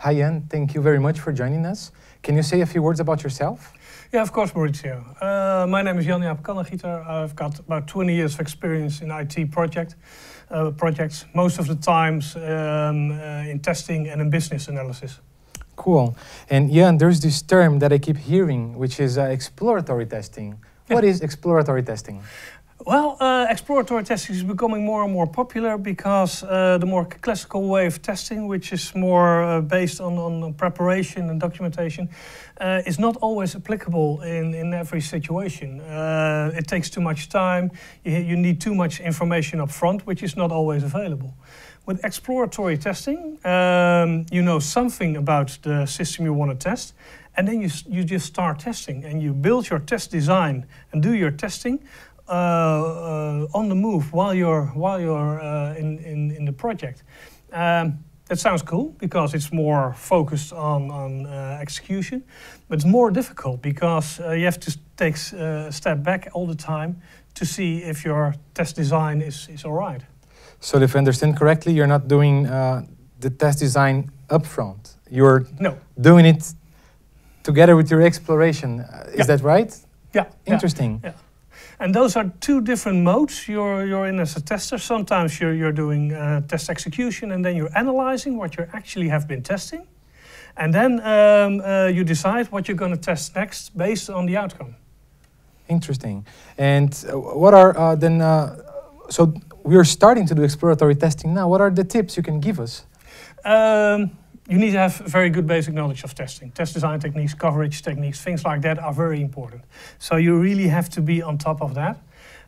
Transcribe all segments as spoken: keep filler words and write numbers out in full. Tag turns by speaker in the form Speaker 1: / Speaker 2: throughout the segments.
Speaker 1: Hi Jan, thank you very much for joining us. Can you say a few words about yourself?
Speaker 2: Yeah, of course, Mauricio. Uh, my name is Jan-Jaap Kannegieter. I've got about twenty years of experience in I T project, uh, projects, most of the times um, uh, in testing and in business analysis.
Speaker 1: Cool. And Jan, there's this term that I keep hearing, which is uh, exploratory testing.
Speaker 2: Yeah.
Speaker 1: What is exploratory testing?
Speaker 2: Well, uh, exploratory testing is becoming more and more popular because uh, the more classical way of testing, which is more uh, based on, on preparation and documentation, uh, is not always applicable in, in every situation. Uh, it takes too much time, you, you need too much information up front, which is not always available. With exploratory testing, um, you know something about the system you want to test, and then you, you just start testing, and you build your test design and do your testing Uh, uh, on the move while you're while you're uh, in, in in the project. Um, that sounds cool because it's more focused on on uh, execution, but it's more difficult because uh, you have to take uh, a step back all the time to see if your test design is is all right.
Speaker 1: So if I understand correctly, you're not doing uh, the test design upfront. You're
Speaker 2: No.
Speaker 1: doing it together with your exploration. Uh, is
Speaker 2: Yeah.
Speaker 1: that right?
Speaker 2: Yeah.
Speaker 1: Interesting.
Speaker 2: Yeah. And those are two different modes you're, you're in as a tester. Sometimes you're, you're doing uh, test execution and then you're analyzing what you actually have been testing. And then um, uh, you decide what you're going to test next based on the outcome.
Speaker 1: Interesting. And uh, what are uh, then, uh, so we are starting to do exploratory testing now. What are the tips you can give us?
Speaker 2: Um, you need to have very good basic knowledge of testing. Test design techniques, coverage techniques, things like that are very important. So you really have to be on top of that.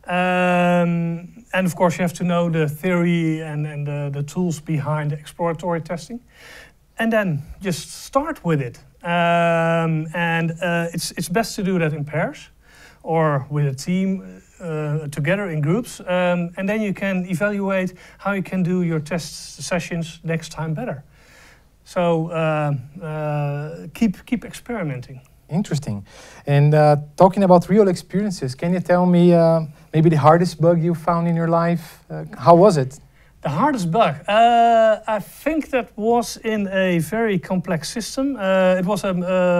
Speaker 2: Um, and of course you have to know the theory and, and the, the tools behind exploratory testing. And then just start with it. Um, and uh, it's, it's best to do that in pairs or with a team uh, together in groups. Um, and then you can evaluate how you can do your test sessions next time better. So uh, uh, keep keep experimenting.
Speaker 1: Interesting. And uh, talking about real experiences, can you tell me uh, maybe the hardest bug you found in your life? Uh, how was it?
Speaker 2: The hardest bug? Uh, I think that was in a very complex system. Uh, it was a, um,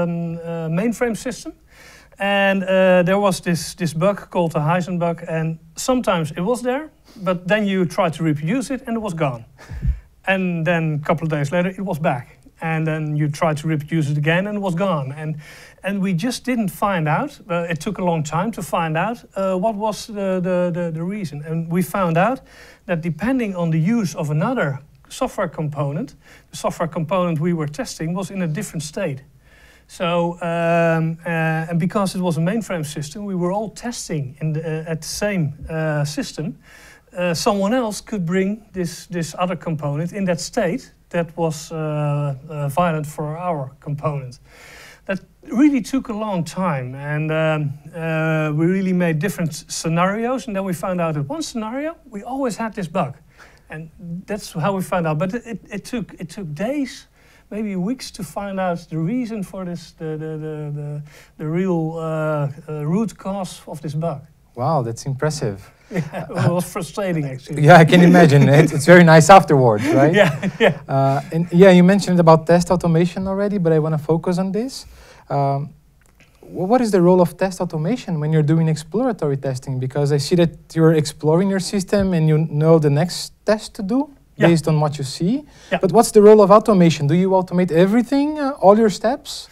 Speaker 2: a mainframe system. And uh, there was this, this bug called the Heisenberg bug. And sometimes it was there, but then you try to reproduce it and it was gone. And then a couple of days later, it was back. And then you tried to reproduce it again, and it was gone. And and we just didn't find out. Uh, it took a long time to find out uh, what was the, the, the, the reason. And we found out that depending on the use of another software component, the software component we were testing was in a different state. So, um, uh, and because it was a mainframe system, we were all testing in the, uh, at the same uh, system. Uh, someone else could bring this, this other component in that state that was uh, uh, violent for our component. That really took a long time, and um, uh, we really made different scenarios, and then we found out that one scenario, we always had this bug. And that's how we found out, but it, it, took, it took days, maybe weeks to find out the reason for this, the, the, the, the, the real uh, uh, root cause of this bug.
Speaker 1: Wow, that's impressive.
Speaker 2: Yeah, it was frustrating actually.
Speaker 1: Yeah, I can imagine. It's, it's very nice afterwards, right?
Speaker 2: Yeah, yeah.
Speaker 1: Uh, and yeah, you mentioned about test automation already, but I want to focus on this. Um, what is the role of test automation when you're doing exploratory testing? Because I see that you're exploring your system and you know the next test to do
Speaker 2: Yeah.
Speaker 1: based on what you see.
Speaker 2: Yeah.
Speaker 1: But what's the role of automation? Do you automate everything, uh, all your steps?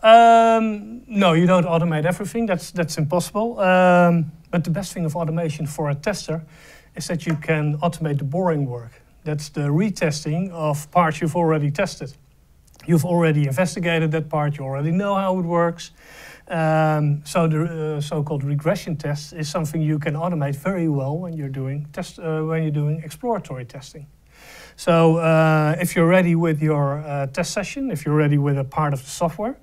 Speaker 2: Um, no, you don't automate everything. That's that's impossible. Um, but the best thing of automation for a tester is that you can automate the boring work. That's the retesting of parts you've already tested. You've already investigated that part. You already know how it works. Um, so the uh, so-called regression test is something you can automate very well when you're doing test uh, when you're doing exploratory testing. So uh, if you're ready with your uh, test session, if you're ready with a part of the software,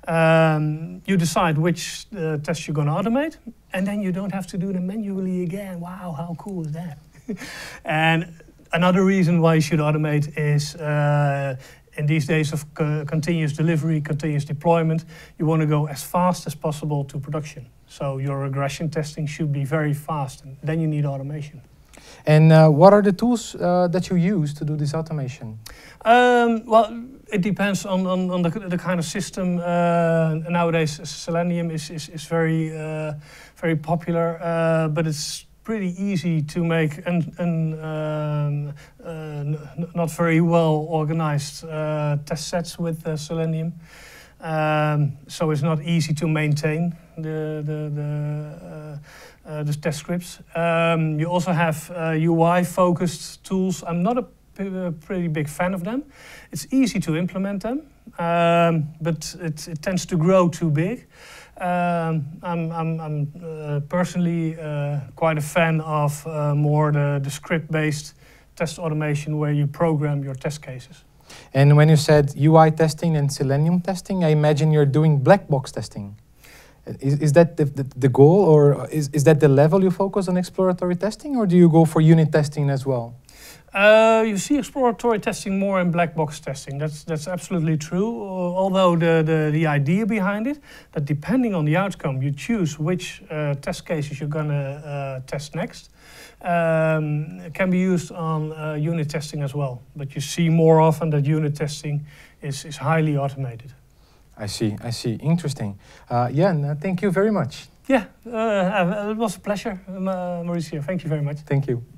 Speaker 2: um, you decide which uh, test you're going to automate, and then you don't have to do them manually again. Wow, how cool is that? And another reason why you should automate is uh, in these days of co continuous delivery, continuous deployment, you want to go as fast as possible to production. So your regression testing should be very fast, and then you need automation.
Speaker 1: And uh, what are the tools uh, that you use to do this automation?
Speaker 2: Um, well, It depends on, on, on the, the kind of system. Uh, nowadays, Selenium is, is, is very, uh, very popular, uh, but it's pretty easy to make an, an um, uh, not very well organized uh, test sets with uh, Selenium. Um, so it's not easy to maintain the, the, the, uh, uh, the test scripts. Um, you also have uh, U I-focused tools. I'm not a a pretty big fan of them. It's easy to implement them, um, but it, it tends to grow too big. Um, I'm, I'm, I'm uh, personally uh, quite a fan of uh, more the, the script-based test automation where you program your test cases.
Speaker 1: And when you said U I testing and Selenium testing, I imagine you're doing black box testing. Is, is that the, the, the goal, or is, is that the level you focus on exploratory testing, or do you go for unit testing as well?
Speaker 2: Uh, you see exploratory testing more in black box testing. That's that's absolutely true. Uh, although the, the the idea behind it, that depending on the outcome, you choose which uh, test cases you're gonna uh, test next. Um, it can be used on uh, unit testing as well. But you see more often that unit testing is is highly automated.
Speaker 1: I see. I see. Interesting. Uh, Jan, uh, thank you very much.
Speaker 2: Yeah, uh, it was a pleasure, uh, Mauricio. Thank you very much.
Speaker 1: Thank you.